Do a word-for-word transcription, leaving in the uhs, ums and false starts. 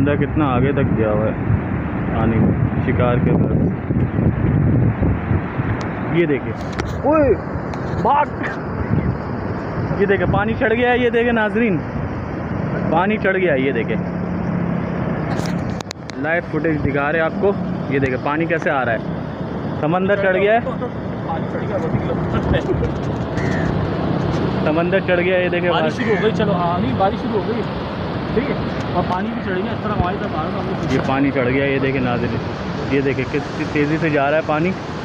बंदा कितना आगे तक गया हुआ है पानी में शिकार के घर। ये देखिए, ओए भाग, ये देखे पानी चढ़ गया है। ये देखे नाजरीन, पानी चढ़ गया है। ये देखे लाइव फुटेज दिखा रहे हैं आपको। ये देखे पानी कैसे आ रहा है, समंदर चढ़ गया है, समंदर चढ़ गया। ये देखे बारिश शुरू हो गई। चलो हाँ, नहीं बारिश शुरू हो गई, ठीक है, और पानी भी चढ़ गया। इस तरह हमारी तरफ आ रहा है। ये पानी चढ़ गया। ये देखे नाज़रीन, ये देखे कितनी तेज़ी से जा रहा है पानी।